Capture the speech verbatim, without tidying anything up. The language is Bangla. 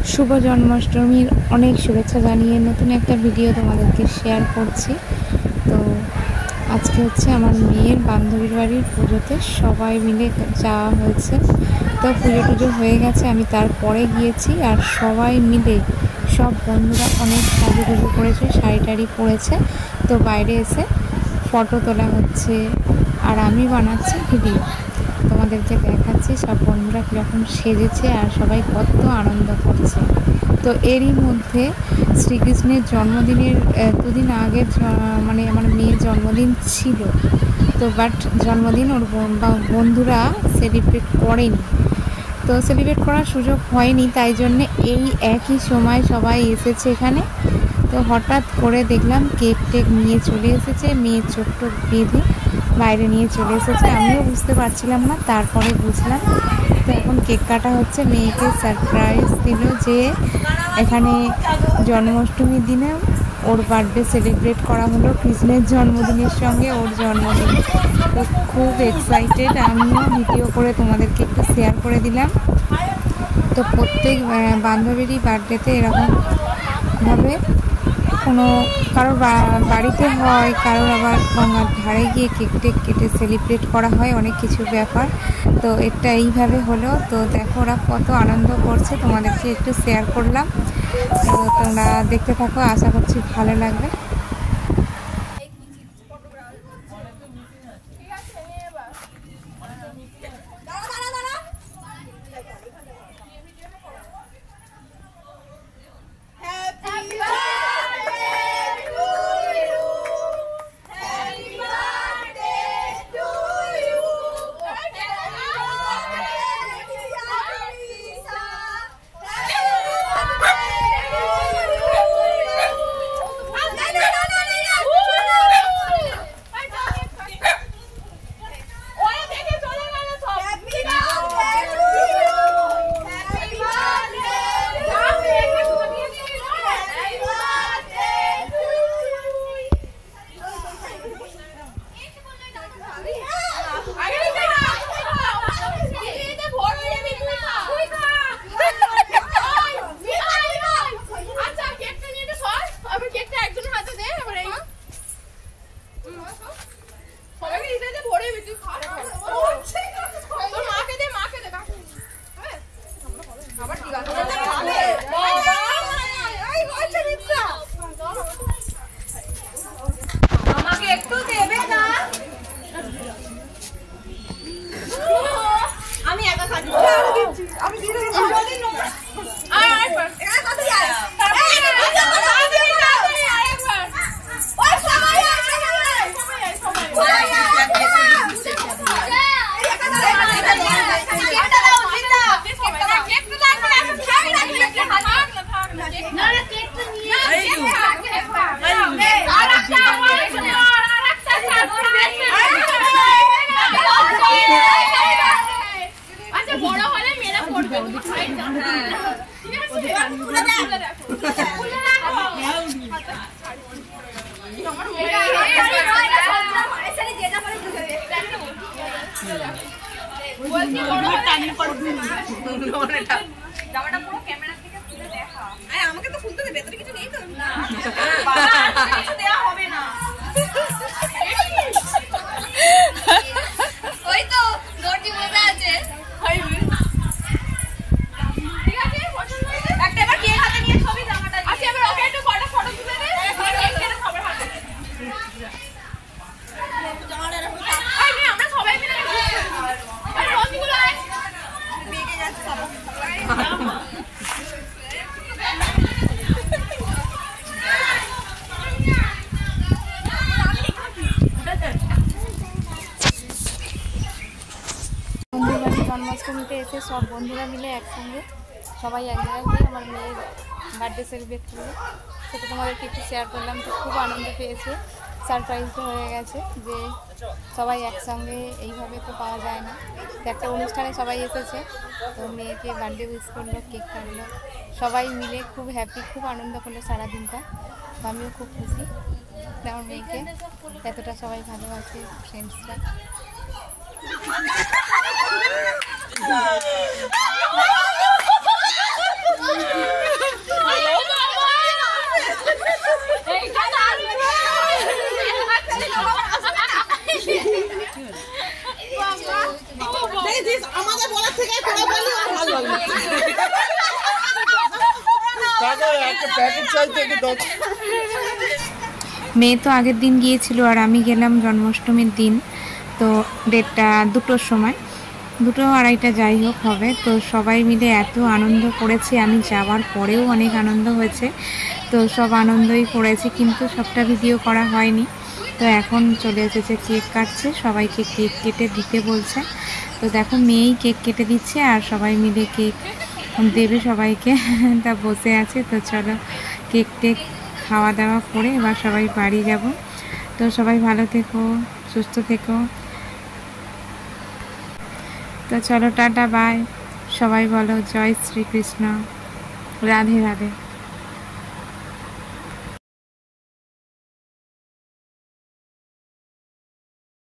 শুভ জন্মাষ্টমীর অনেক শুভেচ্ছা জানিয়ে নতুন একটা ভিডিও তোমাদেরকে শেয়ার করছি। তো আজকে হচ্ছে আমার মেয়ের বান্ধবীর বাড়ির পুজোতে সবাই মিলে যাওয়া হয়েছে। তো পুজো টুজো হয়ে গেছে, আমি তারপরে গিয়েছি। আর সবাই মিলে সব বন্ধুরা অনেক সাজুগুজু করেছে, শাড়ি টাড়ি পরেছে। তো বাইরে এসে ফটো তোলা হচ্ছে আর আমি বানাচ্ছি ভিডিও, তোমাদেরকে দেখাচ্ছি সব বন্ধুরা কীরকম সেজেছে আর সবাই কত আনন্দ করছে। তো এরই মধ্যে শ্রীকৃষ্ণের জন্মদিনের দুদিন আগে মানে আমার মেয়ের জন্মদিন ছিল। তো বাট জন্মদিন ওর বন্ধুরা সেলিব্রেট করেনি, তো সেলিব্রেট করার সুযোগ হয়নি, তাই জন্যে এই একই সময় সবাই এসেছে এখানে। তো হঠাৎ করে দেখলাম কেক টেক নিয়ে চলে এসেছে, মেয়ের চোখ টোক বেঁধে বাইরে নিয়ে চলে এসেছে। আমিও বুঝতে পারছিলাম না, তারপরে বুঝলাম। তো এখন কেক কাটা হচ্ছে, মেয়েকে সারপ্রাইজ দিল যে এখানে জন্মাষ্টমীর দিনে ওর বার্থডে সেলিব্রেট করা হলো কৃষ্ণের জন্মদিনের সঙ্গে ওর জন্মদিন। তো খুব এক্সাইটেড, আমিও ভিডিও করে তোমাদেরকে একটু শেয়ার করে দিলাম। তো প্রত্যেক বান্ধবীরই বার্থডেতে এরকমভাবে কোনো কারোর বাড়িতে হয়, কারোর আবার গঙ্গার ধারে গিয়ে কেক টেক কেটে সেলিব্রেট করা হয়, অনেক কিছু ব্যাপার। তো এটা এইভাবে হলো। তো দেখো ওরা কত আনন্দ করছে, তোমাদেরকে একটু শেয়ার করলাম। তো তোমরা দেখতে থাকো, আশা করছি ভালো লাগবে। আমাকে তো খুলতে দেবে, ভেতরে কিছু নেই তো। ওই তো দর্জি বসে আছে। ঠিক আছে, একটা এবার কেক হাতে নিয়ে ছবি জামাটা। আচ্ছা এবার ওকে একটু ফটো ফটো তুলে দে। সবার হাতে আমরা সবাই মিলে রঞ্জিগুলো বেগে যাচ্ছে সবাই। জন্মাষ্টমীতে এসে সব বন্ধুরা মিলে একসঙ্গে সবাই এক জায়গায় গিয়ে আমার মেয়ের বার্থডে সেলিব্রেট করলো, সেটা তোমাদেরকে একটু শেয়ার করলাম। তো খুব আনন্দ পেয়েছে, সারপ্রাইজ হয়ে গেছে যে সবাই একসঙ্গে এইভাবে তো পাওয়া যায় না। তো একটা অনুষ্ঠানে সবাই এসেছে, তো মেয়েকে বার্থডে উইশ করলো, কেক কাটলো, সবাই মিলে খুব হ্যাপি, খুব আনন্দ করলো সারাদিনটা। তো আমিও খুব খুশি আমার মেয়েকে এতটা সবাই ভালোবাসে ফ্রেন্ডসরা। Oh, মেয়ে তো আগের দিন গিয়েছিল আর আমি গেলাম জন্মাষ্টমীর দিন, তো ডেটটা দুটোর সময়, দুটো আড়াইটা যাই হোক হবে। তো সবাই মিলে এত আনন্দ করেছি, আমি যাওয়ার পরেও অনেক আনন্দ হয়েছে। তো সব আনন্দই করেছি, কিন্তু সবটা ভিডিও করা হয়নি। তো এখন চলে এসেছে কেক কাটছে, সবাইকে কেক কেটে দিতে বলছে। তো দেখো মেয়েই কেক কেটে দিচ্ছে আর সবাই মিলে কেক দেবে সবাইকে। তা বসে আছে। তো চলো কেক টেক খাওয়া দাওয়া করে এবার সবাই বাড়ি যাব। তো সবাই ভালো থেকো, সুস্থ থেকো। তো চলো টাটা বাই। সবাই বলো জয় শ্রীকৃষ্ণ, রাধে রাধে।